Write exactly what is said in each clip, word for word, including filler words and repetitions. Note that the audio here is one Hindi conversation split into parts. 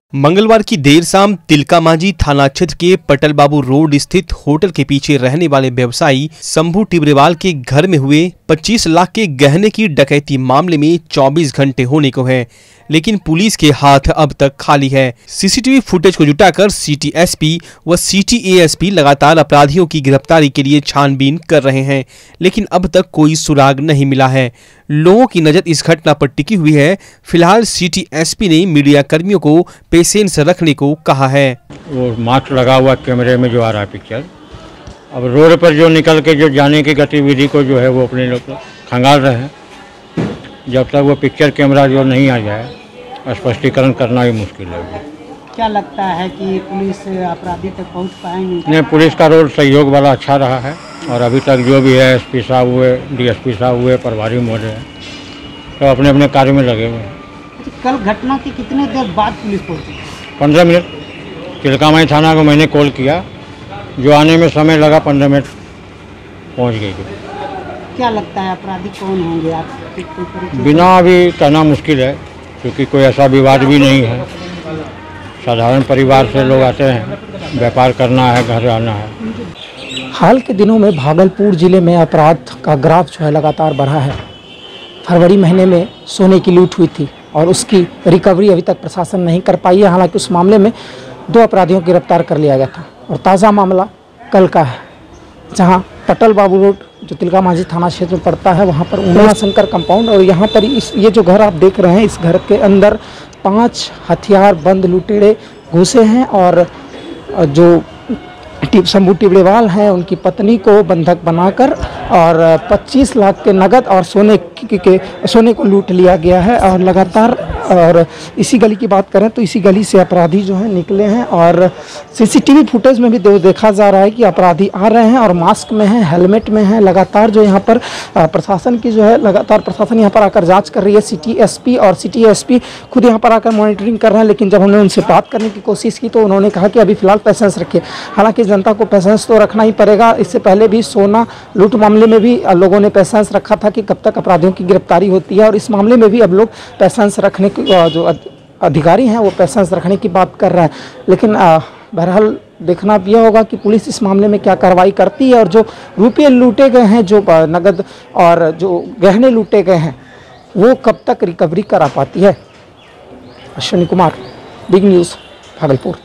मंगलवार की देर शाम तिलकामांझी थाना क्षेत्र के पटल बाबू रोड स्थित होटल के पीछे रहने वाले व्यवसायी शंभू टिब्रेवाल के घर में हुए पच्चीस लाख के गहने की डकैती मामले में चौबीस घंटे होने को है, लेकिन पुलिस के हाथ अब तक खाली है। सीसीटीवी फुटेज को जुटाकर सिटी एसपी व सिटी एएसपी लगातार अपराधियों की गिरफ्तारी के लिए छानबीन कर रहे हैं, लेकिन अब तक कोई सुराग नहीं मिला है। लोगों की नजर इस घटना पर टिकी हुई है। फिलहाल सिटी एसपी ने मीडिया कर्मियों को पेशेंस रखने को कहा है। वो मास्क लगा हुआ कैमरे में जो आ रहा है पिक्चर, अब रोड पर जो निकल के जो जाने की गतिविधि को जो है वो अपने लोग खंगाल रहे हैं। जब तक वो पिक्चर कैमरा जो नहीं आ जाए स्पष्टीकरण करना ही मुश्किल है। क्या लगता है कि पुलिस अपराधी तक पहुंच पाएंगे? नहीं, पुलिस का रोल सहयोग वाला अच्छा रहा है और अभी तक जो भी है एसपी साहब हुए, डीएसपी साहब हुए, प्रभारी महोदय तो अपने अपने कार्य में लगे हुए हैं। कल घटना के कितने देर बाद पुलिस पहुंची? पंद्रह मिनट तिलकामांझी थाना को मैंने कॉल किया, जो आने में समय लगा पंद्रह मिनट पहुंच गई। क्या लगता है अपराधी कौन होंगे? आप बिना अभी कहना मुश्किल है, क्योंकि कोई ऐसा विवाद भी नहीं है। साधारण परिवार से लोग आते हैं, व्यापार करना है, घर आना है। हाल के दिनों में भागलपुर जिले में अपराध का ग्राफ जो है लगातार बढ़ा है। फरवरी महीने में सोने की लूट हुई थी और उसकी रिकवरी अभी तक प्रशासन नहीं कर पाई है। हालांकि उस मामले में दो अपराधियों को गिरफ्तार कर लिया गया था और ताज़ा मामला कल का है, जहां पटल बाबू रोड जो तिलकामांझी थाना क्षेत्र में पड़ता है, वहां पर उमा शंकर कंपाउंड और यहां पर इस ये जो घर आप देख रहे हैं, इस घर के अंदर पांच हथियार बंद लुटेरे घुसे हैं और जो शंभू टिब्रेवाल हैं उनकी पत्नी को बंधक बनाकर और पच्चीस लाख के नगद और सोने के, के सोने को लूट लिया गया है। और लगातार और इसी गली की बात करें तो इसी गली से अपराधी जो हैं निकले हैं और सीसीटीवी फुटेज में भी देखा जा रहा है कि अपराधी आ रहे हैं और मास्क में हैं, हेलमेट में हैं। लगातार जो यहाँ पर प्रशासन की जो है लगातार प्रशासन यहाँ पर आकर जांच कर रही है। सिटी एसपी और सिटी एसपी खुद यहाँ पर आकर मॉनिटरिंग कर रहे हैं, लेकिन जब हमने उनसे बात करने की कोशिश की तो उन्होंने कहा कि अभी फिलहाल पेशेंस रखिए। हालांकि जनता को पेशेंस तो रखना ही पड़ेगा। इससे पहले भी सोना लूट मामले में भी लोगों ने पेशेंस रखा था कि कब तक अपराधियों की गिरफ्तारी होती है, और इस मामले में भी अब लोग पेशेंस रखने जो अधिकारी हैं वो पेशेंस रखने की बात कर रहे हैं। लेकिन बहरहाल देखना यह होगा कि पुलिस इस मामले में क्या कार्रवाई करती है और जो रुपये लूटे गए हैं, जो नगद और जो गहने लूटे गए हैं, वो कब तक रिकवरी करा पाती है। Ashwini Kumar, big news, Bhagalpur.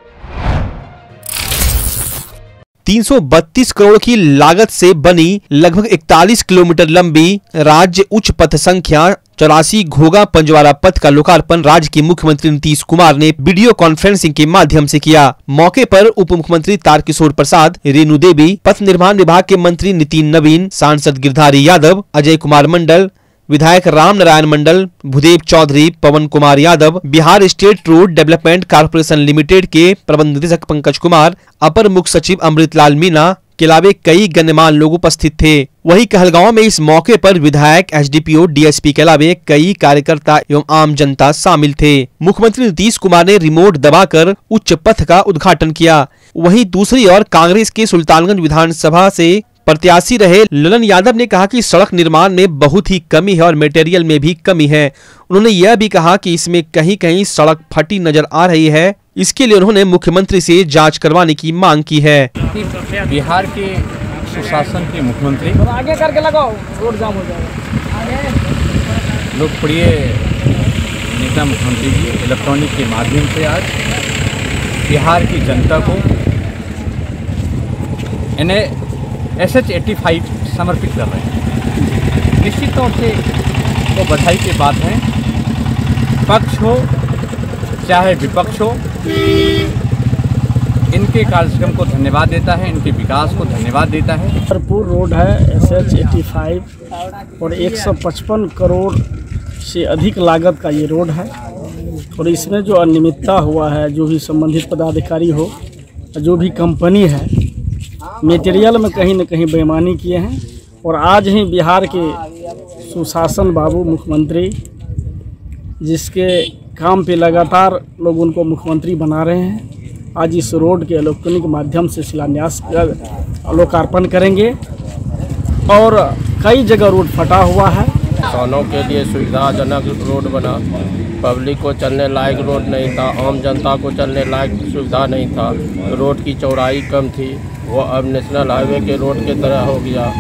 तीन सौ बत्तीस करोड़ की लागत से बनी लगभग इकतालीस किलोमीटर लंबी राज्य उच्च पथ संख्या चौरासी घोगा पंजवारा पथ का लोकार्पण राज्य के मुख्यमंत्री नीतीश कुमार ने वीडियो कॉन्फ्रेंसिंग के माध्यम से किया। मौके पर उप मुख्यमंत्री तारकिशोर प्रसाद, रेणु देवी, पथ निर्माण विभाग के मंत्री नितिन नवीन, सांसद गिरधारी यादव, अजय कुमार मंडल, विधायक Ram Narayan Mandal, Bhudev Chaudhary, Pawan Kumar Yadav, Bihar state road development corporation limited के प्रबंध निदेशक पंकज कुमार, अपर मुख्य सचिव अमृतलाल मीणा के अलावे कई गण्यमान्य लोग उपस्थित थे। वहीं कहलगांव में इस मौके पर विधायक, एसडीपीओ, डीएसपी के अलावे कई कार्यकर्ता एवं आम जनता शामिल थे। मुख्यमंत्री नीतीश कुमार ने रिमोट दबाकर उच्च पथ का उद्घाटन किया। वहीं दूसरी ओर कांग्रेस के सुल्तानगंज विधानसभा से प्रत्याशी रहे ललन यादव ने कहा कि सड़क निर्माण में बहुत ही कमी है और मटेरियल में भी कमी है। उन्होंने यह भी कहा कि इसमें कहीं कहीं सड़क फटी नजर आ रही है। इसके लिए उन्होंने मुख्यमंत्री से जांच करवाने की मांग की है। बिहार के सुशासन के मुख्यमंत्री आगे करके लगाओ, रोड जाम हो जाएगा। लोकप्रिय नेता मुख्यमंत्री जी इलेक्ट्रॉनिक के माध्यम से आज बिहार की जनता को इन्हें एस एच एटी फाइव समर्पित कर रहे हैं। निश्चित तौर से वो बधाई की बात है। पक्ष हो चाहे विपक्ष हो, इनके कार्यक्रम को धन्यवाद देता है, इनके विकास को धन्यवाद देता है। भरपूर रोड है एस एच एटी फाइव और एक सौ पचपन करोड़ से अधिक लागत का ये रोड है। और इसमें जो अनियमितता हुआ है, जो भी संबंधित पदाधिकारी हो, जो भी कंपनी है, मटेरियल में कहीं न कहीं बेईमानी किए हैं। और आज ही बिहार के सुशासन बाबू मुख्यमंत्री, जिसके काम पे लगातार लोग उनको मुख्यमंत्री बना रहे हैं, आज इस रोड के इलेक्ट्रॉनिक माध्यम से शिलान्यास कर लोकार्पण करेंगे। और कई जगह रोड फटा हुआ है। किसानों के लिए सुविधाजनक रोड बना, पब्लिक को चलने लायक रोड नहीं था, आम जनता को चलने लायक सुविधा नहीं था। रोड की चौड़ाई कम थी, वो अब नेशनल हाईवे के रोड की तरह हो गया।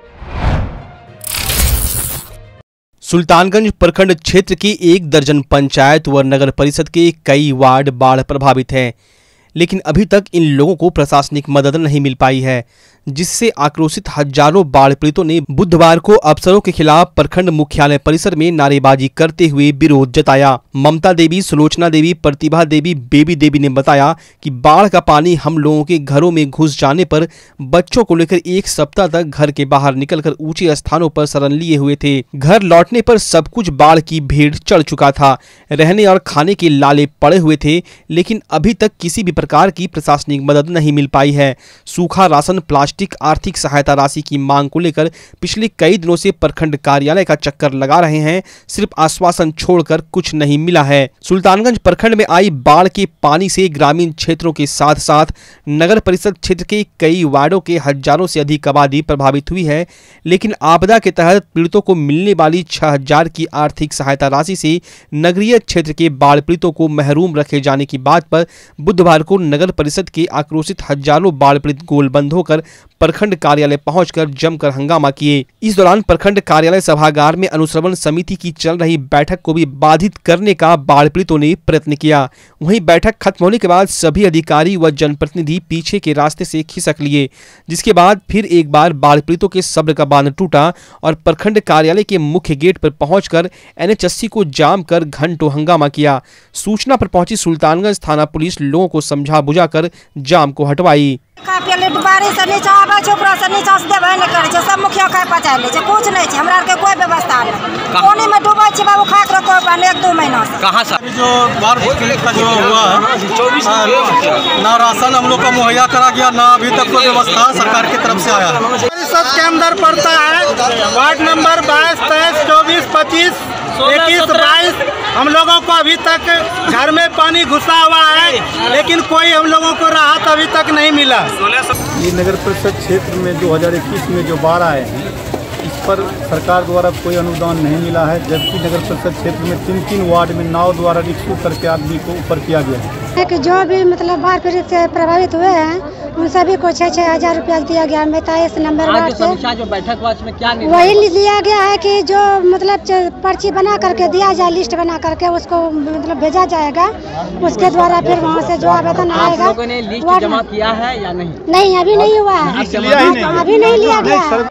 सुल्तानगंज प्रखंड क्षेत्र की एक दर्जन पंचायत व नगर परिषद के कई वार्ड बाढ़ प्रभावित हैं, लेकिन अभी तक इन लोगों को प्रशासनिक मदद नहीं मिल पाई है, जिससे आक्रोशित हजारों बाढ़ पीड़ितों ने बुधवार को अफसरों के खिलाफ प्रखंड मुख्यालय परिसर में नारेबाजी करते हुए विरोध जताया। ममता देवी, सुलोचना देवी, प्रतिभा देवी, बेबी देवी ने बताया कि बाढ़ का पानी हम लोगों के घरों में घुस जाने पर बच्चों को लेकर एक सप्ताह तक घर के बाहर निकलकर ऊंचे स्थानों पर शरण लिए हुए थे। घर लौटने पर सब कुछ बाढ़ की भीड़ चढ़ चुका था, रहने और खाने के लाले पड़े हुए थे, लेकिन अभी तक किसी भी प्रकार की प्रशासनिक मदद नहीं मिल पाई है। सूखा राशन, प्लास्टिक, आर्थिक सहायता राशि की मांग को लेकर पिछले कई दिनों से प्रखंड कार्यालय का चक्कर लगा रहे हैं, सिर्फ आश्वासन छोड़कर कुछ नहीं मिला है। सुल्तानगंज प्रखंड में आई बाढ़ के पानी से ग्रामीण क्षेत्रों के साथ साथ नगर परिषद क्षेत्र के कई वार्डों के हजारों से अधिक आबादी प्रभावित हुई है, लेकिन आपदा के तहत पीड़ितों को मिलने वाली छह हजार की आर्थिक सहायता राशि से नगरीय क्षेत्र के बाढ़ पीड़ितों को महरूम रखे जाने की बात पर बुधवार को नगर परिषद के आक्रोशित हजारों बाढ़ पीड़ित गोलबंद होकर प्रखंड कार्यालय पहुंचकर जमकर हंगामा किए। इस दौरान प्रखंड कार्यालय सभागार में अनुश्रवण समिति की चल रही बैठक को भी बाधित करने का बाढ़ पीड़ितों ने प्रयत्न किया। वहीं बैठक खत्म होने के बाद सभी अधिकारी व जनप्रतिनिधि पीछे के रास्ते से खिसक लिए, जिसके बाद फिर एक बार बाढ़ पीड़ितों के सब्र का बांध टूटा और प्रखंड कार्यालय के मुख्य गेट पर पहुंचकर एन एच अस्सी को जाम कर घंटों हंगामा किया। सूचना पर पहुंची सुल्तानगंज थाना पुलिस लोगों को समझा बुझाकर जाम को हटवाई। बारिश से नीचा आवे छै, ऊपर से नीचा से देबे नहीं करे छै, सब मुखिया खाए पचा ले छै, कुछ नहीं छै, हमरा के कोई व्यवस्था नहीं। पानी में डूबे छै बाबू, खाए के रखो पानी एक दो महीना से। कहां से जो बाढ़ का जो हुआ है, ना राशन हम लोग को मुहैया करा गया, ना अभी तक कोई व्यवस्था सरकार की तरफ से आया है। परिषद के अंदर पड़ता है वार्ड नंबर बाईस, तेईस, चौबीस, पच्चीस, इक्कीस, बाईस। हम लोगों को अभी तक घर में पानी घुसा हुआ है, लेकिन कोई हम लोगों को राहत अभी तक नहीं मिला। ये नगर परिषद क्षेत्र में दो हज़ार इक्कीस में जो बाढ़ आए हैं, इस पर सरकार द्वारा कोई अनुदान नहीं मिला है, जबकि नगर परिषद क्षेत्र में तीन तीन वार्ड में नाव द्वारा रिक्शू करके आदमी को ऊपर किया गया है। कि जो भी मतलब बाढ़ पीड़ित से प्रभावित हुए हैं उन सभी को छः छः हजार रुपया दिया गया। पैंतालीस नंबर वार्ड से जो बैठक में क्या वही लिया गया है कि जो मतलब पर्ची बना करके दिया जाए, लिस्ट बना करके उसको मतलब भेजा जाएगा, उसके द्वारा फिर वहाँ से जो आवेदन आएगा। लोगों ने लिस्ट जमा किया है या नहीं? नहीं, अभी नहीं हुआ है, अभी नहीं लिया गया है।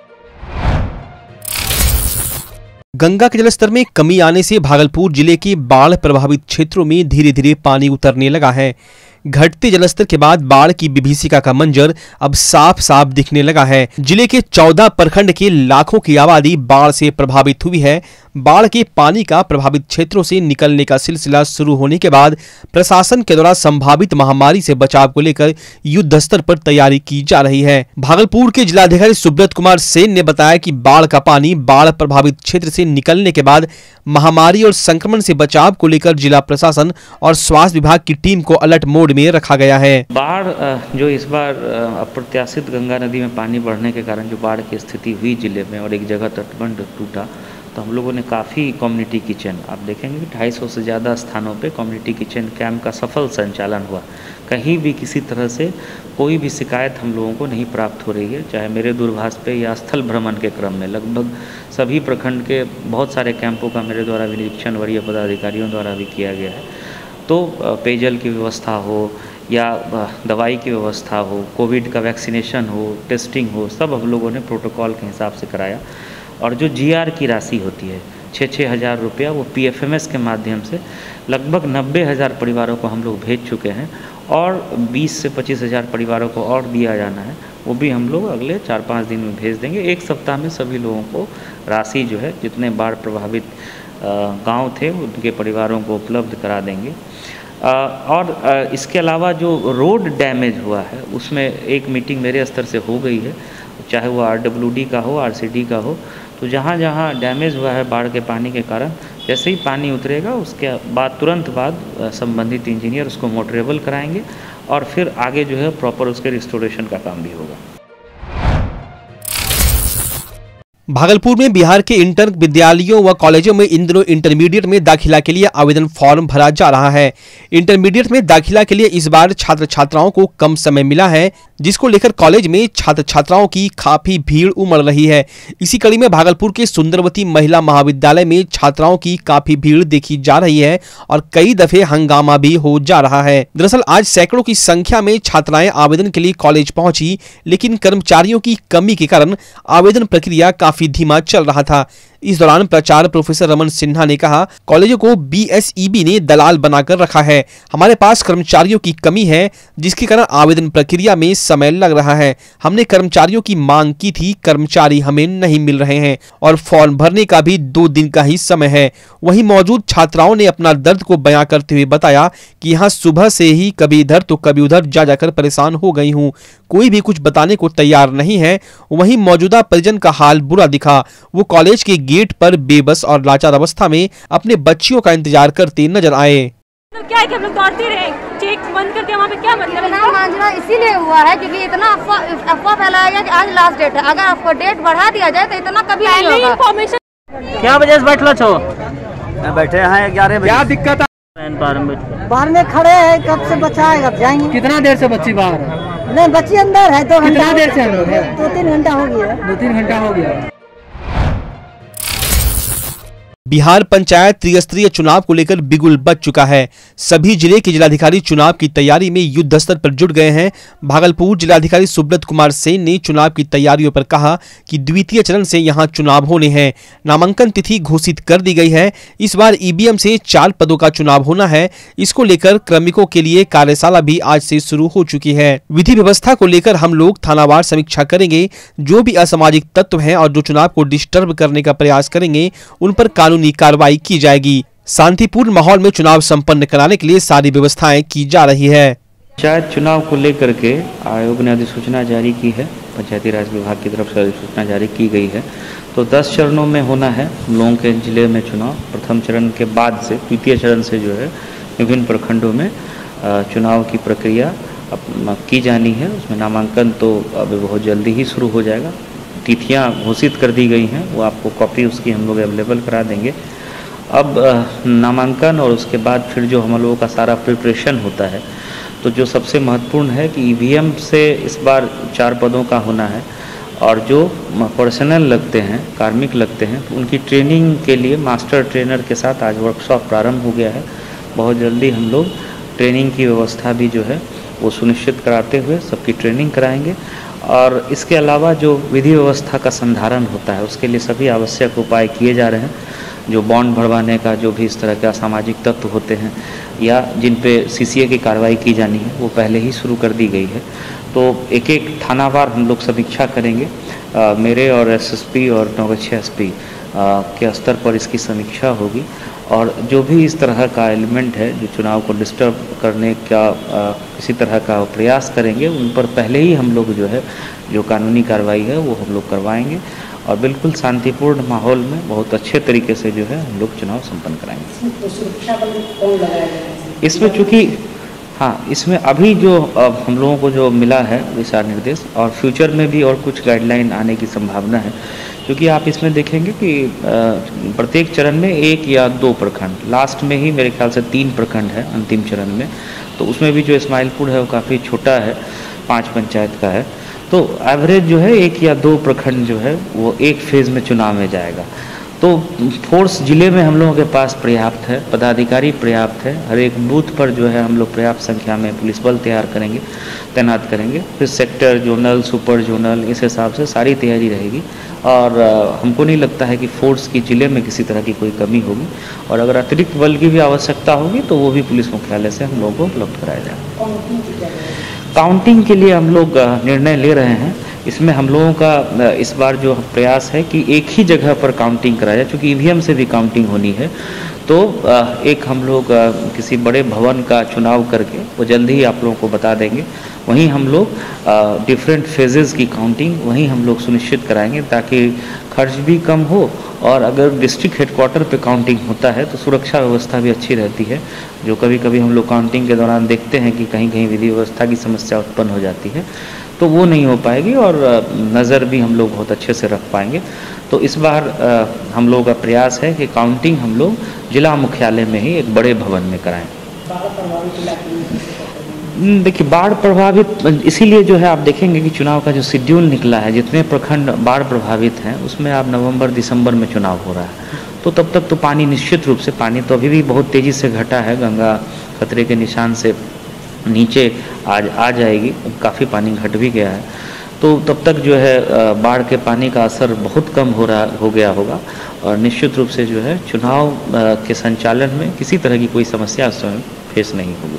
गंगा के जलस्तर में कमी आने से भागलपुर जिले के बाढ़ प्रभावित क्षेत्रों में धीरे धीरे पानी उतरने लगा है। घटते जलस्तर के बाद बाढ़ की विभीषिका का मंजर अब साफ साफ दिखने लगा है। जिले के चौदह प्रखंड के लाखों की आबादी बाढ़ से प्रभावित हुई है। बाढ़ के पानी का प्रभावित क्षेत्रों से निकलने का सिलसिला शुरू होने के बाद प्रशासन के द्वारा संभावित महामारी से बचाव को लेकर युद्ध स्तर पर तैयारी की जा रही है। भागलपुर के जिलाधिकारी सुब्रत कुमार सेन ने बताया कि बाढ़ का पानी बाढ़ प्रभावित क्षेत्र से निकलने के बाद महामारी और संक्रमण से बचाव को लेकर जिला प्रशासन और स्वास्थ्य विभाग की टीम को अलर्ट मोड में रखा गया है। बाढ़ जो इस बार अप्रत्याशित गंगा नदी में पानी बढ़ने के कारण जो बाढ़ की स्थिति हुई जिले में और एक जगह तटबंध टूटा, तो हम लोगों ने काफ़ी कम्युनिटी किचन, आप देखेंगे कि ढाई सौ से ज़्यादा स्थानों पे कम्युनिटी किचन कैंप का सफल संचालन हुआ। कहीं भी किसी तरह से कोई भी शिकायत हम लोगों को नहीं प्राप्त हो रही है, चाहे मेरे दूरभाष पे या स्थल भ्रमण के क्रम में लगभग सभी प्रखंड के बहुत सारे कैंपों का मेरे द्वारा निरीक्षण वरीय पदाधिकारियों द्वारा भी किया गया है। तो पेयजल की व्यवस्था हो या दवाई की व्यवस्था हो, कोविड का वैक्सीनेशन हो, टेस्टिंग हो, सब हम लोगों ने प्रोटोकॉल के हिसाब से कराया। और जो जीआर की राशि होती है छः छः हज़ार रुपया, वो पीएफएमएस के माध्यम से लगभग नब्बे हज़ार परिवारों को हम लोग भेज चुके हैं और बीस से पच्चीस हज़ार परिवारों को और दिया जाना है, वो भी हम लोग अगले चार पाँच दिन में भेज देंगे। एक सप्ताह में सभी लोगों को राशि जो है, जितने बाढ़ प्रभावित गांव थे उनके परिवारों को उपलब्ध करा देंगे। और इसके अलावा जो रोड डैमेज हुआ है उसमें एक मीटिंग मेरे स्तर से हो गई है, चाहे वो आरडब्ल्यूडी का हो, आरसीडी का हो। तो जहाँ जहाँ डैमेज हुआ है बाढ़ के पानी के कारण, जैसे ही पानी उतरेगा उसके बाद तुरंत बाद संबंधित इंजीनियर उसको मोटरेबल कराएंगे और फिर आगे जो है प्रॉपर उसके रिस्टोरेशन का काम भी होगा। भागलपुर में बिहार के इंटर विद्यालयों व कॉलेजों में इन दिनों इंटरमीडिएट में दाखिला के लिए आवेदन फॉर्म भरा जा रहा है। इंटरमीडिएट में दाखिला के लिए इस बार छात्र छात्राओं को कम समय मिला है, जिसको लेकर कॉलेज में छात्र छात्राओं की काफी भीड़ उमड़ रही है। इसी कड़ी में भागलपुर के सुंदरवती महिला महाविद्यालय में छात्राओं की काफी भीड़ देखी जा रही है और कई दफे हंगामा भी हो जा रहा है। दरअसल आज सैकड़ों की संख्या में छात्राएं आवेदन के लिए कॉलेज पहुंची, लेकिन कर्मचारियों की कमी के कारण आवेदन प्रक्रिया काफी धीमा चल रहा था। इस दौरान प्राचार्य प्रोफेसर रमन सिन्हा ने कहा, कॉलेजों को बी एस ई बी ने दलाल बनाकर रखा है। हमारे पास कर्मचारियों की कमी है, जिसके कारण आवेदन प्रक्रिया में समय लग रहा है। हमने कर्मचारियों की मांग की थी, कर्मचारी हमें नहीं मिल रहे हैं और फॉर्म भरने का भी दो दिन का ही समय है। वहीं मौजूद छात्राओं ने अपना दर्द को बयां करते हुए बताया कि यहाँ सुबह से ही कभी इधर तो कभी उधर जा जाकर परेशान हो गई हूँ। कोई भी कुछ बताने को तैयार नहीं है। वहीं मौजूदा परिजन का हाल बुरा दिखा। वो कॉलेज के गेट पर बेबस और लाचार अवस्था में अपने बच्चियों का इंतजार करते नजर आए। क्या है कि हम लोग दौड़ते रहे, चेक बंद करते हैं, वहाँ पे क्या मतलब है? मांझना इसीलिए हुआ है क्योंकि इतना अफवाह फैलाया गया कि आज लास्ट डेट है। अगर आपको डेट बढ़ा दिया जाए तो इतना कभी नहीं होगा। इन्फॉर्मेशन क्या वजह से बैठला छो? बैठे हैं ग्यारह बजे। क्या दिक्कत है? बाहर में खड़े हैं, कब से बचाएगा? जाएंगे। कितना देर से बच्ची बाहर है? नहीं, बच्ची अंदर है। दो घंटा देर से अंदर है? दो तीन घंटा हो गया। दो तीन घंटा हो गया। बिहार पंचायत त्रिस्तरीय चुनाव को लेकर बिगुल बज चुका है। सभी जिले के जिलाधिकारी चुनाव की तैयारी में युद्ध स्तर पर जुट गए हैं। भागलपुर जिलाधिकारी सुब्रत कुमार सेन ने चुनाव की तैयारियों पर कहा कि द्वितीय चरण से यहां चुनाव होने हैं। नामांकन तिथि घोषित कर दी गई है। इस बार ई वी एम से चार पदों का चुनाव होना है। इसको लेकर क्रमिकों के लिए कार्यशाला भी आज से शुरू हो चुकी है। विधि व्यवस्था को लेकर हम लोग थानावार समीक्षा करेंगे। जो भी असामाजिक तत्व हैं और जो चुनाव को डिस्टर्ब करने का प्रयास करेंगे, उन पर कानूनी कार्रवाई की जाएगी। शांतिपूर्ण माहौल में चुनाव संपन्न कराने के लिए सारी व्यवस्थाएं की जा रही है। पंचायत चुनाव को लेकर के आयोग ने अधिसूचना जारी की है। पंचायती राज विभाग की तरफ से अधिसूचना जारी की गई है। तो दस चरणों में होना है हम लोगों के जिले में चुनाव। प्रथम चरण के बाद से द्वितीय चरण से जो है विभिन्न प्रखंडों में चुनाव की प्रक्रिया की जानी है। उसमें नामांकन तो अभी बहुत जल्दी ही शुरू हो जाएगा। तिथियां घोषित कर दी गई हैं, वो आपको कॉपी उसकी हम लोग अवेलेबल करा देंगे। अब नामांकन और उसके बाद फिर जो हम लोगों का सारा प्रिपरेशन होता है, तो जो सबसे महत्वपूर्ण है कि ई वी एम से इस बार चार पदों का होना है और जो पर्सनल लगते हैं, कार्मिक लगते हैं, तो उनकी ट्रेनिंग के लिए मास्टर ट्रेनर के साथ आज वर्कशॉप प्रारंभ हो गया है। बहुत जल्दी हम लोग ट्रेनिंग की व्यवस्था भी जो है वो सुनिश्चित कराते हुए सबकी ट्रेनिंग कराएंगे। और इसके अलावा जो विधि व्यवस्था का संधारण होता है, उसके लिए सभी आवश्यक उपाय किए जा रहे हैं। जो बॉन्ड भरवाने का जो भी इस तरह के असामाजिक तत्व होते हैं या जिन पे सी सी ए की कार्रवाई की जानी है, वो पहले ही शुरू कर दी गई है। तो एक एक थानावार हम लोग समीक्षा करेंगे। आ, मेरे और एस एस पी और नवगछिया एस पी के स्तर पर इसकी समीक्षा होगी और जो भी इस तरह का एलिमेंट है जो चुनाव को डिस्टर्ब करने का आ, किसी तरह का प्रयास करेंगे, उन पर पहले ही हम लोग जो है जो कानूनी कार्रवाई है वो हम लोग करवाएंगे और बिल्कुल शांतिपूर्ण माहौल में बहुत अच्छे तरीके से जो है हम लोग चुनाव संपन्न कराएंगे। तो सुरक्षा बल कौन लगाया गया? इसमें चूँकि हाँ, इसमें अभी जो हम लोगों को जो मिला है दिशा निर्देश और फ्यूचर में भी और कुछ गाइडलाइन आने की संभावना है। क्योंकि आप इसमें देखेंगे कि प्रत्येक चरण में एक या दो प्रखंड, लास्ट में ही मेरे ख्याल से तीन प्रखंड है अंतिम चरण में। तो उसमें भी जो इस्माइलपुर है वो काफ़ी छोटा है, पाँच पंचायत का है। तो एवरेज जो है एक या दो प्रखंड जो है वो एक फेज़ में चुनाव में जाएगा। तो फोर्स जिले में हम लोगों के पास पर्याप्त है, पदाधिकारी पर्याप्त है। हर एक बूथ पर जो है हम लोग पर्याप्त संख्या में पुलिस बल तैयार करेंगे, तैनात करेंगे। फिर सेक्टर, जोनल, सुपर जोनल, इस हिसाब से सारी तैयारी रहेगी और हमको नहीं लगता है कि फोर्स की जिले में किसी तरह की कोई कमी होगी। और अगर अतिरिक्त बल की भी आवश्यकता होगी तो वो भी पुलिस मुख्यालय से हम लोगों को उपलब्ध कराया जाएगा। काउंटिंग के लिए हम लोग निर्णय ले रहे हैं। इसमें हम लोगों का इस बार जो प्रयास है कि एक ही जगह पर काउंटिंग कराया जाए, चूँकि ई वी एम से भी काउंटिंग होनी है। तो एक हम लोग किसी बड़े भवन का चुनाव करके वो जल्दी ही आप लोगों को बता देंगे। वहीं हम लोग डिफरेंट फेजेस की काउंटिंग वहीं हम लोग सुनिश्चित कराएंगे ताकि खर्च भी कम हो और अगर डिस्ट्रिक्ट हेडक्वार्टर पे काउंटिंग होता है तो सुरक्षा व्यवस्था भी अच्छी रहती है। जो कभी कभी हम लोग काउंटिंग के दौरान देखते हैं कि कहीं कहीं विधि व्यवस्था की समस्या उत्पन्न हो जाती है। तो वो नहीं हो पाएगी और नज़र भी हम लोग बहुत अच्छे से रख पाएंगे। तो इस बार हम लोगों का प्रयास है कि काउंटिंग हम लोग जिला मुख्यालय में ही एक बड़े भवन में कराएं। देखिए, बाढ़ प्रभावित इसीलिए जो है आप देखेंगे कि चुनाव का जो शेड्यूल निकला है, जितने प्रखंड बाढ़ प्रभावित हैं उसमें अब नवंबर दिसंबर में चुनाव हो रहा है। तो तब तक तो पानी निश्चित रूप से, पानी तो अभी भी बहुत तेज़ी से घटा है, गंगा खतरे के निशान से नीचे आज आ जाएगी, काफ़ी पानी घट भी गया है। तो तब तक जो है बाढ़ के पानी का असर बहुत कम हो रहा हो गया होगा और निश्चित रूप से जो है चुनाव के संचालन में किसी तरह की कोई समस्या उस समय फेस नहीं होगी।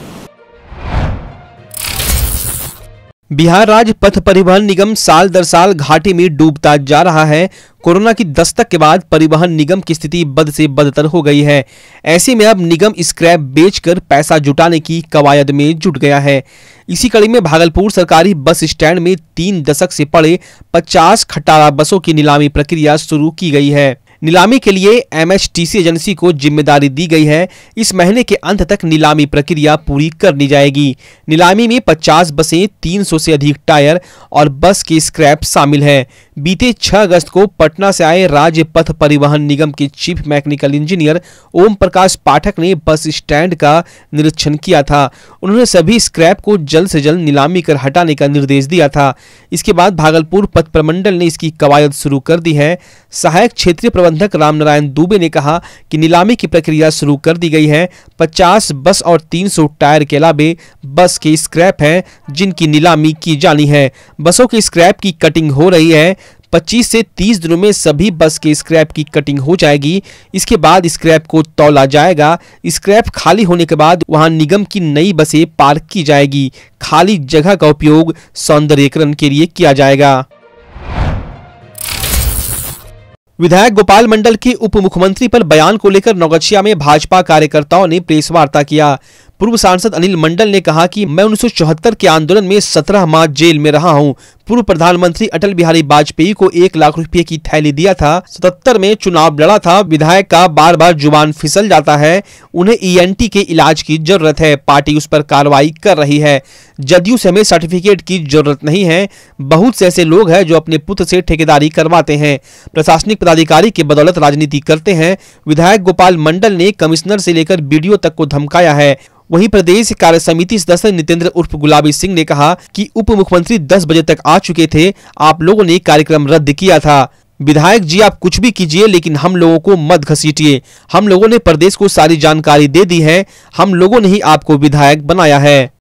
बिहार राज्य पथ परिवहन निगम साल दर साल घाटे में डूबता जा रहा है। कोरोना की दस्तक के बाद परिवहन निगम की स्थिति बद से बदतर हो गई है। ऐसे में अब निगम स्क्रैप बेचकर पैसा जुटाने की कवायद में जुट गया है। इसी कड़ी में भागलपुर सरकारी बस स्टैंड में तीन दशक से पड़े पचास खटारा बसों की नीलामी प्रक्रिया शुरू की गई है। नीलामी के लिए एमएचटीसी एजेंसी को जिम्मेदारी दी गई है। इस महीने के अंत तक नीलामी प्रक्रिया पूरी कर ली जाएगी। नीलामी में पचास बसें, तीन सौ से अधिक टायर और बस के स्क्रैप शामिल है। बीते छह अगस्त को पटना से आए राज्य पथ परिवहन निगम के chief mechanical engineer Om Prakash Pathak ने बस स्टैंड का निरीक्षण किया था। उन्होंने सभी स्क्रैप को जल्द से जल्द नीलामी कर हटाने का निर्देश दिया था। इसके बाद भागलपुर पथ प्रमंडल ने इसकी कवायद शुरू कर दी है। सहायक क्षेत्रीय प्रबंधक रामनारायण दुबे ने कहा कि नीलामी की प्रक्रिया शुरू कर दी गई है। पचास बस और तीन सौ टायर के अलावे बस के स्क्रैप हैं जिनकी नीलामी की जानी है। बसों के स्क्रैप की कटिंग हो रही है। पच्चीस से तीस दिनों में सभी बस के स्क्रैप की कटिंग हो जाएगी। इसके बाद स्क्रैप को तौला जाएगा। स्क्रैप खाली होने के बाद वहां निगम की नई बसें पार्क की जाएगी। खाली जगह का उपयोग सौंदर्यीकरण के लिए किया जाएगा। विधायक गोपाल मंडल के उप मुख्यमंत्री पर बयान को लेकर नौगछिया में भाजपा कार्यकर्ताओं ने प्रेस वार्ता किया। पूर्व सांसद अनिल मंडल ने कहा कि मैं उन्नीस सौ चौहत्तर के आंदोलन में सत्रह माह जेल में रहा हूं। पूर्व प्रधानमंत्री अटल बिहारी वाजपेयी को एक लाख रुपए की थैली दिया था। सतहत्तर में चुनाव लड़ा था। विधायक का बार बार जुबान फिसल जाता है। उन्हें ईएनटी के इलाज की जरूरत है। पार्टी उस पर कार्रवाई कर रही है। जदयू से हमें सर्टिफिकेट की जरूरत नहीं है। बहुत से ऐसे लोग हैं जो अपने पुत्र से ठेकेदारी करवाते हैं, प्रशासनिक पदाधिकारी के बदौलत राजनीति करते हैं। विधायक गोपाल मंडल ने कमिश्नर से लेकर बीडीओ तक को धमकाया है। वहीं प्रदेश कार्य समिति सदस्य नितेंद्र उर्फ गुलाबी सिंह ने कहा कि उप मुख्यमंत्री दस बजे तक आ चुके थे। आप लोगों ने कार्यक्रम रद्द किया था। विधायक जी आप कुछ भी कीजिए लेकिन हम लोगों को मत घसीटिए। हम लोगों ने प्रदेश को सारी जानकारी दे दी है। हम लोगों ने ही आपको विधायक बनाया है।